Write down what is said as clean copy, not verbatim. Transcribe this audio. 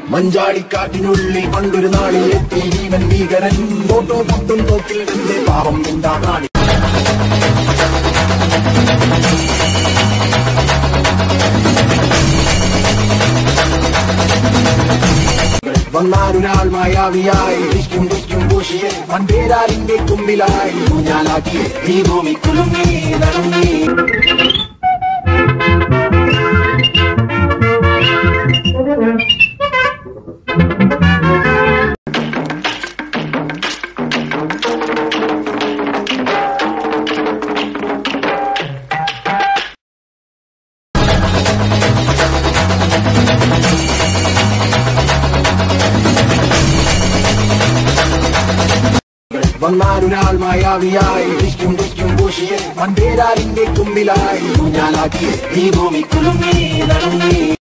മഞ്ചാടിക്കാട്ടിനുള്ളിൽ പണ്ടൊരു നാളിൽ എത്തി ജീവൻ ഭീകരൻ ഫോട്ടോ പൊട്ടും തോക്കിൽ നിന്ന് പാവം നിന്താണി വന്നാരൊരാൾ മായാവിയായി ഇഷ്കും ദുഷ്കും പൂശിയെ വൻപേരാലിന്റെ കുമ്പിലായി ഊഞ്ഞാലാക്കിയെ ഈ ഭൂമി കുലുങ്ങി നടങ്ങി വന്നാരൊരാൾ മായാവിയായി ഇഷ്കും ദുഷ്കും പൂശിയെ വൻപേരാലിന്റെ കുമ്പിലായി ഊഞ്ഞാലാക്കിയെ ഈ ഭൂമി കുലുങ്ങി നടങ്ങി